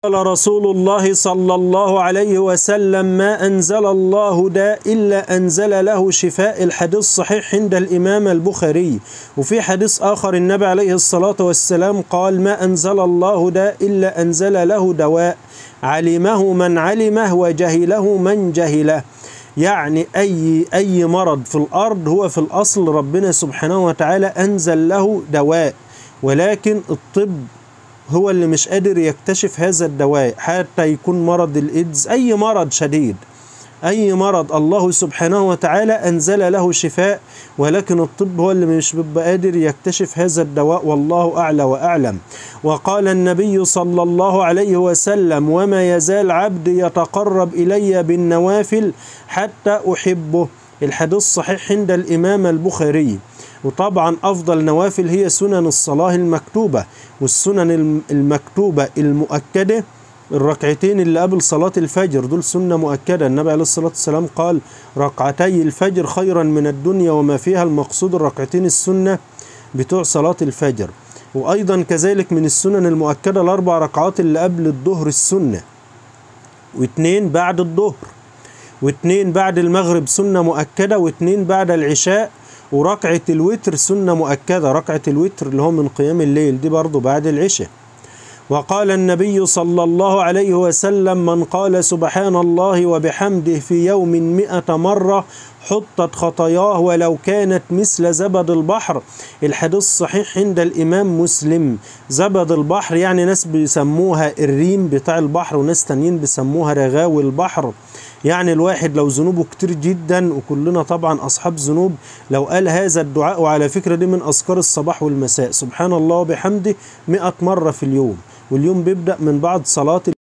قال رسول الله صلى الله عليه وسلم: ما أنزل الله داء إلا أنزل له شفاء. الحديث صحيح عند الإمام البخاري. وفي حديث آخر النبي عليه الصلاة والسلام قال: ما أنزل الله داء إلا أنزل له دواء، علمه من علمه وجهله من جهله. يعني أي مرض في الأرض هو في الأصل ربنا سبحانه وتعالى أنزل له دواء، ولكن الطب هو اللي مش قادر يكتشف هذا الدواء. حتى يكون مرض الإيدز، أي مرض شديد، أي مرض الله سبحانه وتعالى أنزل له شفاء، ولكن الطب هو اللي مش بيبقى قادر يكتشف هذا الدواء، والله أعلى وأعلم. وقال النبي صلى الله عليه وسلم: وما يزال عبدي يتقرب إلي بالنوافل حتى أحبه. الحديث صحيح عند الإمام البخاري. وطبعا أفضل نوافل هي سنن الصلاة المكتوبة، والسنن المكتوبة المؤكدة الركعتين اللي قبل صلاة الفجر، دول سنة مؤكدة. النبي عليه الصلاة والسلام قال: ركعتي الفجر خيرا من الدنيا وما فيها. المقصود الركعتين السنة بتوع صلاة الفجر. وأيضا كذلك من السنن المؤكدة الأربع ركعات اللي قبل الظهر السنة، واثنين بعد الظهر، واثنين بعد المغرب سنة مؤكدة، واثنين بعد العشاء، وركعة الوتر سنة مؤكدة. ركعة الوتر اللي هو من قيام الليل دي برضو بعد العشاء. وقال النبي صلى الله عليه وسلم: من قال سبحان الله وبحمده في يوم 100 مرة حطت خطاياه ولو كانت مثل زبد البحر. الحديث صحيح عند الإمام مسلم. زبد البحر يعني ناس بيسموها الريم بتاع البحر، وناس تانيين بيسموها رغاوي البحر. يعني الواحد لو ذنوبه كتير جدا، وكلنا طبعا أصحاب ذنوب، لو قال هذا الدعاء، وعلى فكرة دي من أذكار الصباح والمساء، سبحان الله وبحمده 100 مرة في اليوم، واليوم بيبدأ من بعد صلاة